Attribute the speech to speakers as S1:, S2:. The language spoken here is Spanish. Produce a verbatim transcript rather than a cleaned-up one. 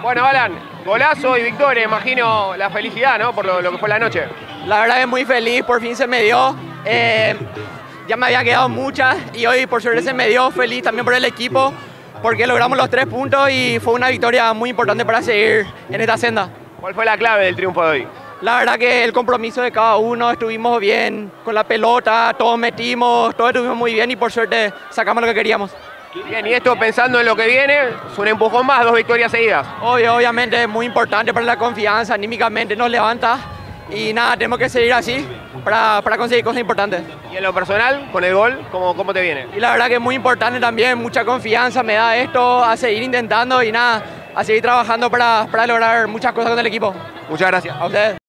S1: Bueno, Alan, golazo y victoria, imagino la felicidad, ¿no? Por lo, lo que fue la noche.
S2: La verdad es muy feliz, por fin se me dio. Eh, ya me había quedado muchas y hoy por suerte se me dio. Feliz también por el equipo porque logramos los tres puntos y fue una victoria muy importante para seguir en esta senda.
S1: ¿Cuál fue la clave del triunfo de hoy?
S2: La verdad que el compromiso de cada uno, estuvimos bien con la pelota, todos metimos, todos estuvimos muy bien y por suerte sacamos lo que queríamos.
S1: Bien, y esto pensando en lo que viene, es un empujón más, dos victorias seguidas.
S2: Obvio, obviamente es muy importante para la confianza, anímicamente nos levanta y nada, tenemos que seguir así para, para conseguir cosas importantes.
S1: Y en lo personal, con el gol, ¿cómo, cómo te viene?
S2: Y la verdad que es muy importante también, mucha confianza me da esto, a seguir intentando y nada, a seguir trabajando para, para lograr muchas cosas con el equipo.
S1: Muchas gracias.
S2: A ustedes.